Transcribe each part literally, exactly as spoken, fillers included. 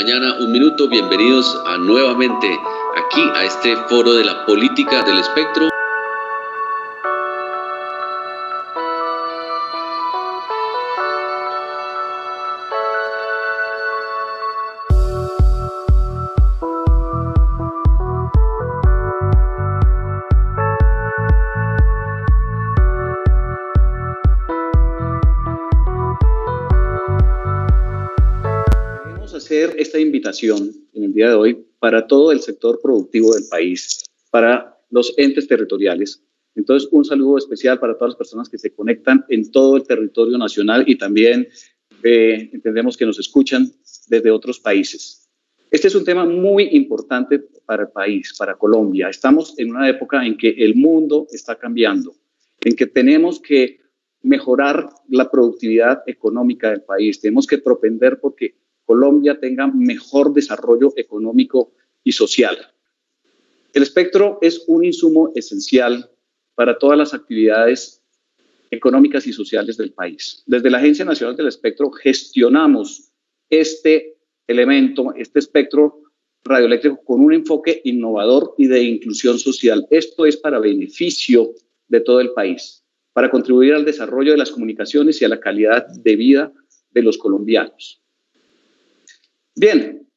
Mañana, un minuto, bienvenidos a nuevamente aquí a este foro de la política del espectro. Hacer esta invitación en el día de hoy para todo el sector productivo del país, para los entes territoriales. Entonces, un saludo especial para todas las personas que se conectan en todo el territorio nacional y también eh, entendemos que nos escuchan desde otros países. Este es un tema muy importante para el país, para Colombia. Estamos en una época en que el mundo está cambiando, en que tenemos que mejorar la productividad económica del país. Tenemos que propender porque Colombia tenga mejor desarrollo económico y social. El espectro es un insumo esencial para todas las actividades económicas y sociales del país. Desde la Agencia Nacional del Espectro gestionamos este elemento, este espectro radioeléctrico con un enfoque innovador y de inclusión social. Esto es para beneficio de todo el país, para contribuir al desarrollo de las comunicaciones y a la calidad de vida de los colombianos. Bien,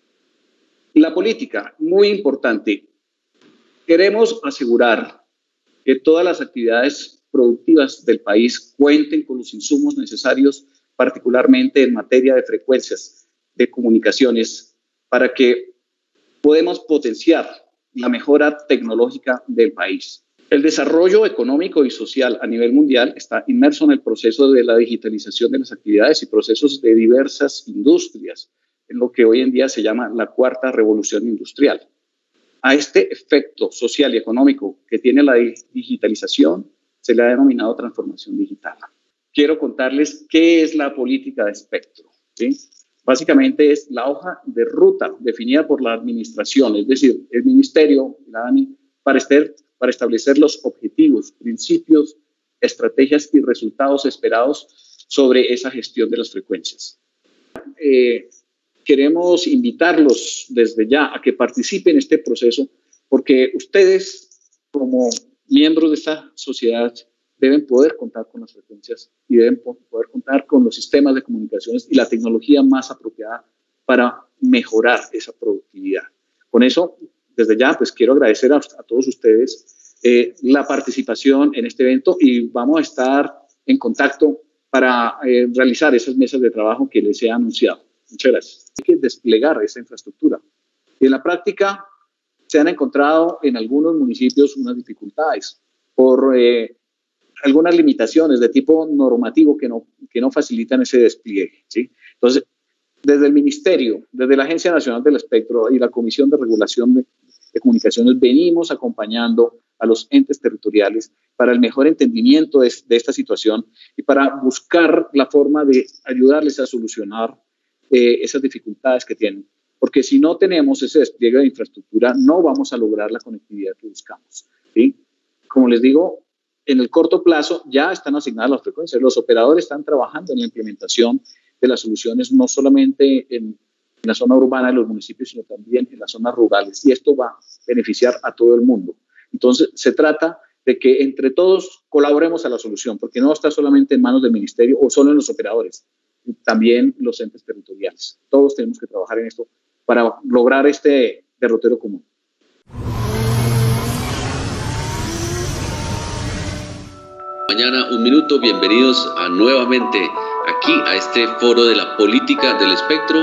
la política, muy importante. Queremos asegurar que todas las actividades productivas del país cuenten con los insumos necesarios, particularmente en materia de frecuencias de comunicaciones, para que podamos potenciar la mejora tecnológica del país. El desarrollo económico y social a nivel mundial está inmerso en el proceso de la digitalización de las actividades y procesos de diversas industrias, en lo que hoy en día se llama la cuarta revolución industrial. A este efecto social y económico que tiene la digitalización se le ha denominado transformación digital. Quiero contarles qué es la política de espectro, ¿sí? Básicamente es la hoja de ruta definida por la administración, es decir, el ministerio, la ANI, para, este, para establecer los objetivos, principios, estrategias y resultados esperados sobre esa gestión de las frecuencias. Eh, Queremos invitarlos desde ya a que participen en este proceso porque ustedes, como miembros de esta sociedad, deben poder contar con las frecuencias y deben poder contar con los sistemas de comunicaciones y la tecnología más apropiada para mejorar esa productividad. Con eso, desde ya, pues quiero agradecer a, a todos ustedes eh, la participación en este evento y vamos a estar en contacto para eh, realizar esas mesas de trabajo que les he anunciado. Muchas gracias. Hay que desplegar esa infraestructura. Y en la práctica se han encontrado en algunos municipios unas dificultades por eh, algunas limitaciones de tipo normativo que no, que no facilitan ese despliegue, ¿sí? Entonces, desde el Ministerio, desde la Agencia Nacional del Espectro y la Comisión de Regulación de, de Comunicaciones, venimos acompañando a los entes territoriales para el mejor entendimiento de, de esta situación y para buscar la forma de ayudarles a solucionar Eh, esas dificultades que tienen, porque si no tenemos ese despliegue de infraestructura no vamos a lograr la conectividad que buscamos, ¿sí? Como les digo, en el corto plazo ya están asignadas las frecuencias, los operadores están trabajando en la implementación de las soluciones no solamente en, en la zona urbana de los municipios, sino también en las zonas rurales, y esto va a beneficiar a todo el mundo. Entonces se trata de que entre todos colaboremos a la solución, porque no está solamente en manos del ministerio o solo en los operadores, también los entes territoriales. Todos tenemos que trabajar en esto para lograr este derrotero común. Mañana, un minuto, bienvenidos a nuevamente aquí a este foro de la política del espectro.